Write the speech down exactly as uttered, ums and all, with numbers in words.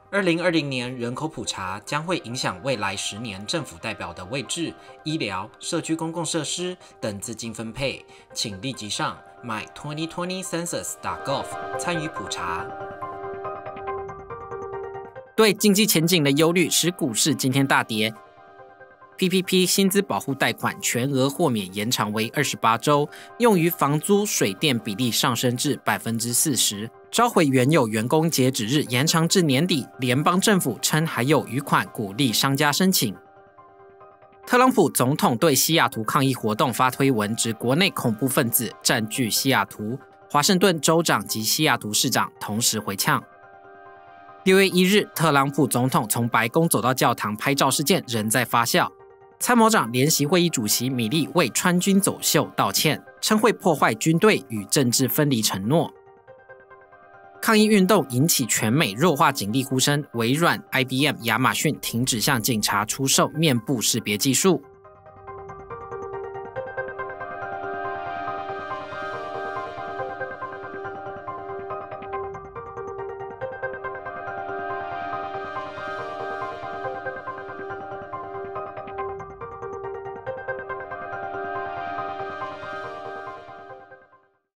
二零二零年人口普查将会影响未来十年政府代表的位置、医疗、社区公共设施等资金分配，请立即上 my twenty twenty census dot gov 参与普查。 对经济前景的忧虑使股市今天大跌。P P P 薪资保护贷款全额豁免延长为二十八周，用于房租、水电比例上升至百分之四十。召回原有员工截止日延长至年底，联邦政府称还有余款鼓励商家申请。特朗普总统对西雅图抗议活动发推文，指国内恐怖分子占据西雅图，华盛顿州长及西雅图市长同时回呛。六月一日，特朗普总统从白宫走到教堂拍照事件仍在发酵。参谋长联席会议主席米利为川军走秀道歉，称会破坏军队与政治分离承诺。抗议运动引起全美弱化警力呼声，微软、I B M、亚马逊停止向警察出售面部识别技术。